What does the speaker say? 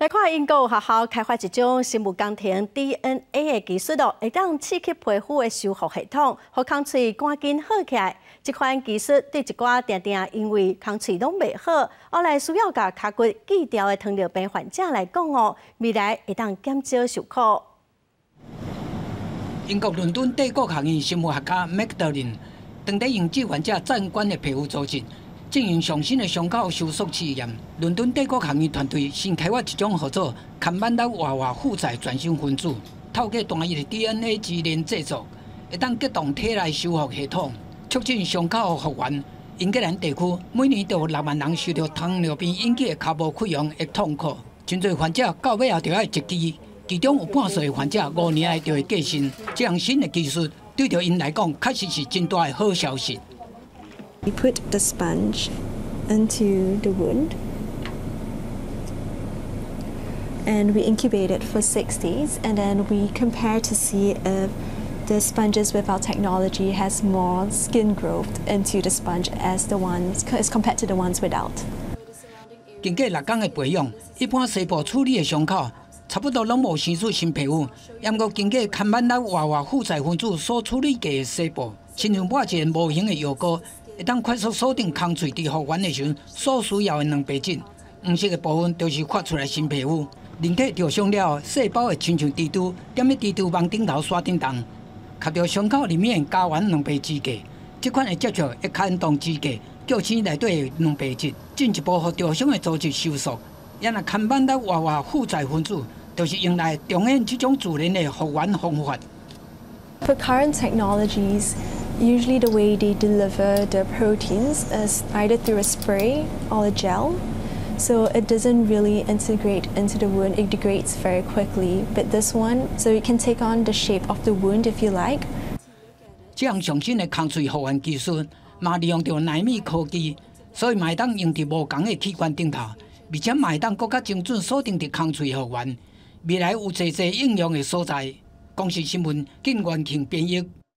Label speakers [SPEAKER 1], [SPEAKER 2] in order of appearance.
[SPEAKER 1] 来看英国学校开发一种生物工程 DNA 的技术会当刺激皮肤的修复系统，让空喙赶紧好起来。这款技术对一寡定定因为空喙拢袂好，后来需要甲骹骨锯掉的糖尿病患者来讲未来会当减少受苦。
[SPEAKER 2] 英国伦敦帝国学院生物学家 Magdalene 当地用这患者暂管的皮肤组织。 进行上新的伤口收缩试验，伦敦帝国学院团队新开发一种叫做坎曼达娃娃负载转生分子，透过单一的 DNA 基链制作，会当激动体内修复系统，促进伤口复原。英格兰地区每年都有6万人受到糖尿病引起的脚部溃疡的痛苦，真侪患者到尾后就要截肢，其中有半数的患者5年内就会过身。这样新的技术对着因来讲，确实是真大的好消息。
[SPEAKER 3] We put the sponge into the wound and we incubate it for 6 days, and then we compare to see if the sponges with our technology has more skin growth into the sponge as compared to the ones without.
[SPEAKER 2] 经过6天的培养，一般细部处理的伤口差不多拢无生出新皮肤，不过经过坎曼达娃娃负载分子所处理过的细部，亲像抹一个无形的药膏。 会当快速锁定空喙伫复原的时所需要的蛋白质，黄色的部分就是发出来新皮肤。人体受伤了，细胞会亲像蜘蛛，踮咧蜘蛛网顶头耍叮当，卡到伤口里面加完蛋白质价。这款的接触会牵动支架，叫醒内底的蛋白质，进一步互受伤的组织收缩。然后坎曼达娃娃负载分子就是用来重现这种自然的复原方法。
[SPEAKER 3] For current technologies. Usually the way they deliver the proteins is either through a spray or a gel, so it doesn't really integrate into the wound, it degrades very quickly. But this one, so it can take on the shape of the wound if you like.
[SPEAKER 2] 这样上新的空喙复原技术，嘛利用到纳米科技，所以嘛会当用伫无同的器官顶头，而且嘛会当更加精准锁定伫空喙复原。未来有侪应用的所在。公司新闻，敬元庆编译。